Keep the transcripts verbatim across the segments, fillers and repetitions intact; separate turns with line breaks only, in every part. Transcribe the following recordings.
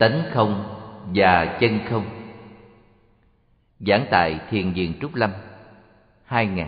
Tánh không và chân không. Giảng tại Thiền Viện Trúc Lâm, hai nghìn.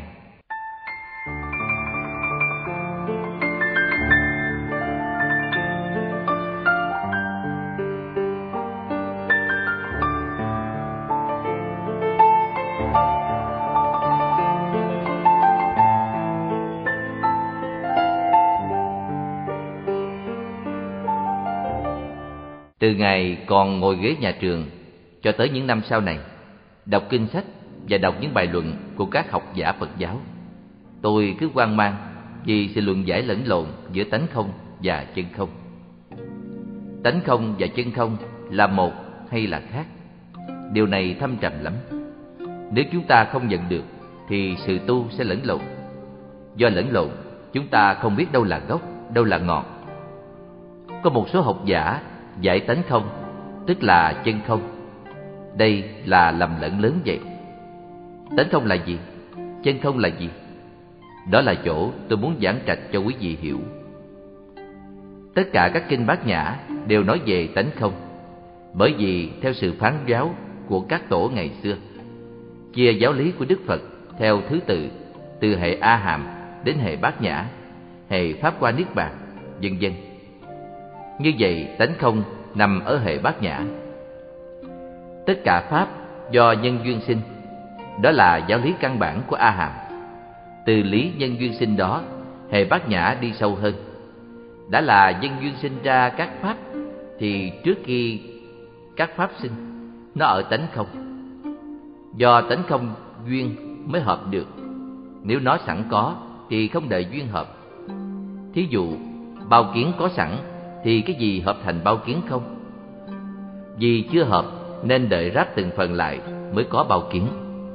Từ ngày còn ngồi ghế nhà trường cho tới những năm sau này, đọc kinh sách và đọc những bài luận của các học giả Phật giáo, tôi cứ hoang mang vì sự luận giải lẫn lộn giữa tánh không và chân không. Tánh không và chân không là một hay là khác? Điều này thâm trầm lắm. Nếu chúng ta không nhận được thì sự tu sẽ lẫn lộn. Do lẫn lộn, chúng ta không biết đâu là gốc, đâu là ngọn. Có một số học giả giải tánh không, tức là chân không. Đây là lầm lẫn lớn vậy. Tánh không là gì? Chân không là gì? Đó là chỗ tôi muốn giảng trạch cho quý vị hiểu. Tất cả các kinh Bát Nhã đều nói về tánh không, bởi vì theo sự phán giáo của các tổ ngày xưa, chia giáo lý của Đức Phật theo thứ tự từ hệ A Hàm đến hệ Bát Nhã, hệ Pháp Hoa Niết Bàn, vân vân. Như vậy, tánh không nằm ở hệ Bát Nhã. Tất cả pháp do nhân duyên sinh, đó là giáo lý căn bản của A Hàm. Từ lý nhân duyên sinh đó, hệ Bát Nhã đi sâu hơn. Đã là nhân duyên sinh ra các pháp, thì trước khi các pháp sinh, nó ở tánh không. Do tánh không duyên mới hợp được. Nếu nó sẵn có thì không đợi duyên hợp. Thí dụ, bao kiến có sẵn thì cái gì hợp thành bao kiến không? Vì chưa hợp nên đợi ráp từng phần lại mới có bao kiến.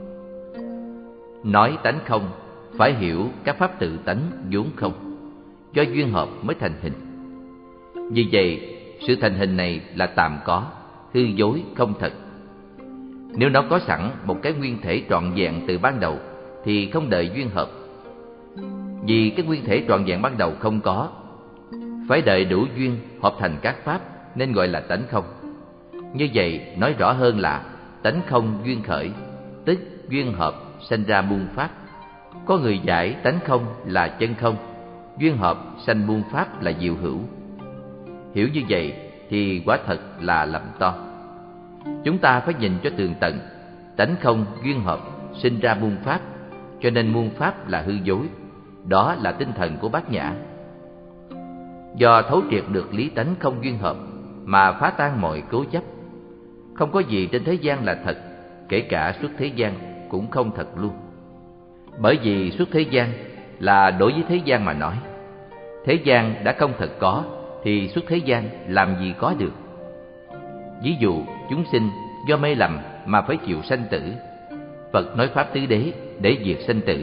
Nói tánh không phải hiểu các pháp tự tánh vốn không, do duyên hợp mới thành hình. Vì vậy, sự thành hình này là tạm có, hư dối, không thật. Nếu nó có sẵn một cái nguyên thể trọn vẹn từ ban đầu thì không đợi duyên hợp. Vì cái nguyên thể trọn vẹn ban đầu không có, phải đợi đủ duyên hợp thành các pháp nên gọi là tánh không. Như vậy nói rõ hơn là tánh không duyên khởi, tức duyên hợp sanh ra muôn pháp. Có người giải tánh không là chân không, duyên hợp sanh muôn pháp là diệu hữu. Hiểu như vậy thì quả thật là lầm to. Chúng ta phải nhìn cho tường tận. Tánh không duyên hợp sinh ra muôn pháp, cho nên muôn pháp là hư dối. Đó là tinh thần của Bát Nhã. Do thấu triệt được lý tánh không duyên hợp mà phá tan mọi cố chấp. Không có gì trên thế gian là thật, kể cả xuất thế gian cũng không thật luôn. Bởi vì xuất thế gian là đối với thế gian mà nói. Thế gian đã không thật có thì xuất thế gian làm gì có được. Ví dụ chúng sinh do mê lầm mà phải chịu sanh tử. Phật nói pháp tứ đế để diệt sanh tử.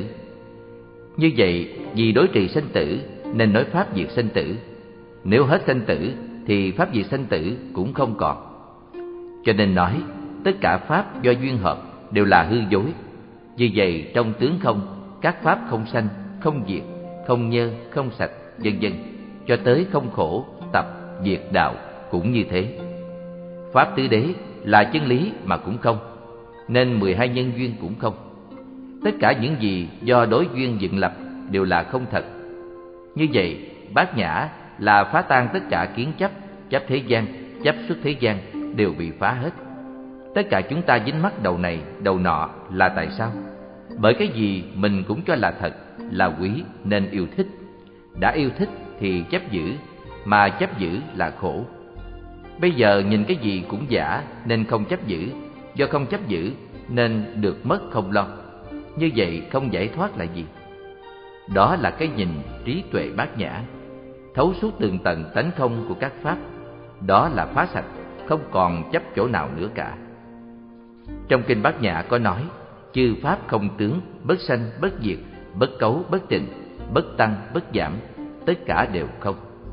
Như vậy vì đối trị sanh tử nên nói pháp diệt sanh tử. Nếu hết sanh tử thì pháp diệt sanh tử cũng không còn. Cho nên nói tất cả pháp do duyên hợp đều là hư dối. Vì vậy trong tướng không, các pháp không sanh, không diệt, không nhơ, không sạch, vân vân, cho tới không khổ, tập, diệt đạo cũng như thế. Pháp tứ đế là chân lý mà cũng không, nên mười hai nhân duyên cũng không. Tất cả những gì do đối duyên dựng lập đều là không thật. Như vậy, Bát Nhã là phá tan tất cả kiến chấp, chấp thế gian, chấp xuất thế gian đều bị phá hết. Tất cả chúng ta dính mắc đầu này, đầu nọ là tại sao? Bởi cái gì mình cũng cho là thật, là quý nên yêu thích. Đã yêu thích thì chấp giữ, mà chấp giữ là khổ. Bây giờ nhìn cái gì cũng giả nên không chấp giữ, do không chấp giữ nên được mất không lo. Như vậy không giải thoát là gì? Đó là cái nhìn trí tuệ Bát Nhã, thấu suốt tường tận tánh không của các pháp. Đó là phá sạch, không còn chấp chỗ nào nữa cả. Trong kinh Bát Nhã có nói: chư pháp không tướng, bất sanh, bất diệt, bất cấu, bất tịnh, bất tăng, bất giảm, tất cả đều không.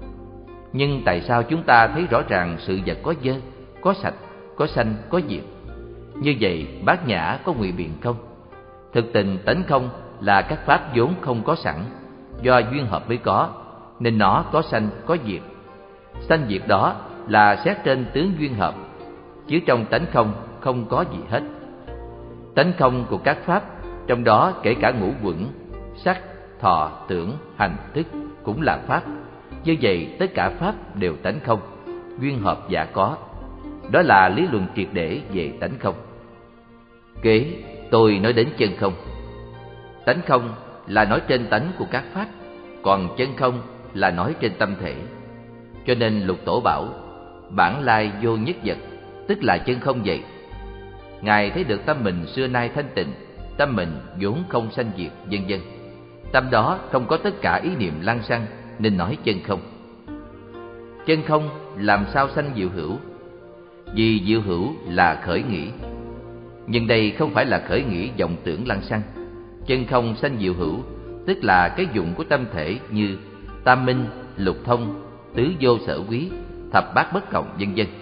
Nhưng tại sao chúng ta thấy rõ ràng sự vật có dơ, có sạch, có sanh, có diệt? Như vậy Bát Nhã có ngụy biện không? Thực tình tánh không là các pháp vốn không có sẵn, do duyên hợp mới có, nên nó có sanh, có diệt. Sanh diệt đó là xét trên tướng duyên hợp, chứ trong tánh không không có gì hết. Tánh không của các pháp, trong đó kể cả ngũ uẩn, sắc, thọ, tưởng, hành, thức cũng là pháp. Như vậy tất cả pháp đều tánh không, duyên hợp giả có. Đó là lý luận triệt để về tánh không. Kế, tôi nói đến chân không. Tánh không là nói trên tánh của các pháp, còn chân không là nói trên tâm thể. Cho nên Lục Tổ bảo bản lai vô nhất vật, tức là chân không vậy. Ngài thấy được tâm mình xưa nay thanh tịnh, tâm mình vốn không sanh diệt, vân vân. Tâm đó không có tất cả ý niệm lăng xăng, nên nói chân không. Chân không làm sao sanh diệu hữu? Vì diệu hữu là khởi nghĩ. Nhưng đây không phải là khởi nghĩ vọng tưởng lăng xăng. Chân không sanh diệu hữu, tức là cái dụng của tâm thể như tam minh, lục thông, tứ vô sở quý, thập bát bất cộng, vân vân.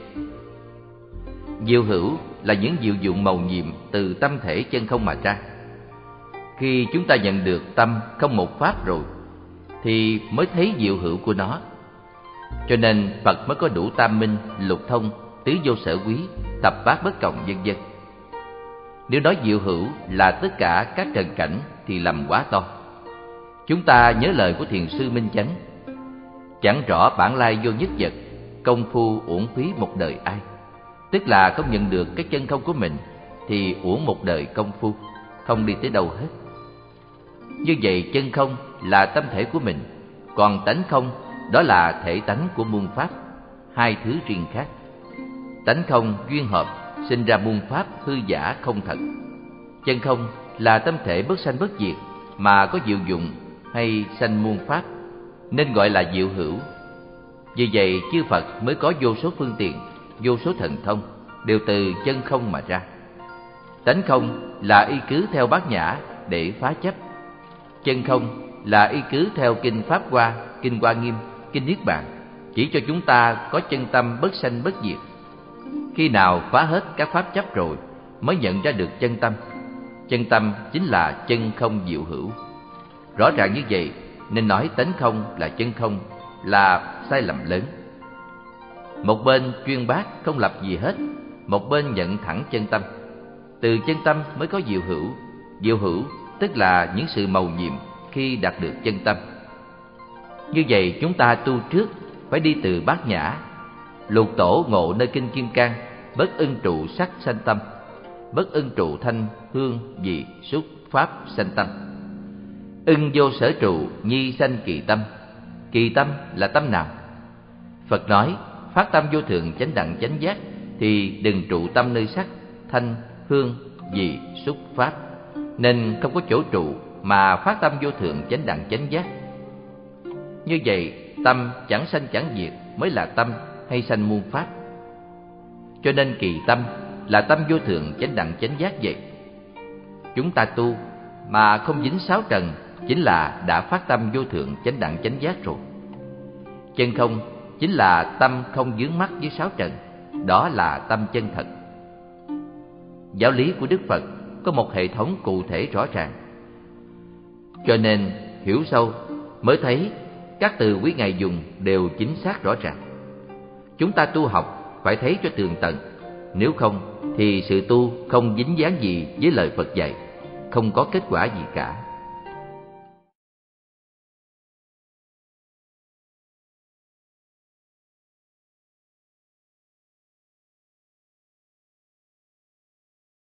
Diệu hữu là những diệu dụng màu nhiệm từ tâm thể chân không mà ra. Khi chúng ta nhận được tâm không một pháp rồi, thì mới thấy diệu hữu của nó. Cho nên Phật mới có đủ tam minh, lục thông, tứ vô sở quý, thập bát bất cộng, vân vân. Nếu nói diệu hữu là tất cả các trần cảnh thì lầm quá to. Chúng ta nhớ lời của Thiền sư Minh Chánh: chẳng rõ bản lai vô nhất vật, công phu uổng phí một đời ai. Tức là không nhận được cái chân không của mình thì uổng một đời công phu, không đi tới đâu hết. Như vậy chân không là tâm thể của mình, còn tánh không đó là thể tánh của muôn pháp, hai thứ riêng khác. Tánh không duyên hợp sinh ra muôn pháp hư giả không thật. Chân không là tâm thể bất sanh bất diệt mà có diệu dụng hay sanh muôn pháp, nên gọi là diệu hữu. Vì vậy chư Phật mới có vô số phương tiện, vô số thần thông, đều từ chân không mà ra. Tánh không là y cứ theo Bát Nhã để phá chấp. Chân không là y cứ theo Kinh Pháp Hoa, Kinh Hoa Nghiêm, Kinh Niết Bàn, chỉ cho chúng ta có chân tâm bất sanh bất diệt. Khi nào phá hết các pháp chấp rồi mới nhận ra được chân tâm. Chân tâm chính là chân không diệu hữu. Rõ ràng như vậy nên nói tánh không là chân không là sai lầm lớn. Một bên chuyên bác không lập gì hết, một bên nhận thẳng chân tâm. Từ chân tâm mới có diệu hữu. Diệu hữu tức là những sự mầu nhiệm khi đạt được chân tâm. Như vậy chúng ta tu trước phải đi từ Bát Nhã. Lục Tổ ngộ nơi Kinh Kim Cang: bất ưng trụ sắc sanh tâm, bất ưng trụ thanh hương vị xúc pháp sanh tâm. Ưng vô sở trụ nhi sanh kỳ tâm. Kỳ tâm là tâm nào? Phật nói phát tâm vô thượng chánh đẳng chánh giác thì đừng trụ tâm nơi sắc, thanh, hương, vị, xúc, pháp, nên không có chỗ trụ mà phát tâm vô thượng chánh đẳng chánh giác. Như vậy tâm chẳng sanh chẳng diệt mới là tâm hay sanh muôn pháp. Cho nên kỳ tâm là tâm vô thượng chánh đẳng chánh giác vậy. Chúng ta tu mà không dính sáu trần chính là đã phát tâm vô thượng chánh đẳng chánh giác rồi. Chân không chính là tâm không vướng mắc với sáu trần, đó là tâm chân thật. Giáo lý của Đức Phật có một hệ thống cụ thể rõ ràng. Cho nên hiểu sâu mới thấy các từ quý ngài dùng đều chính xác rõ ràng. Chúng ta tu học phải thấy cho tường tận, nếu không thì sự tu không dính dáng gì với lời Phật dạy, không có kết quả gì cả.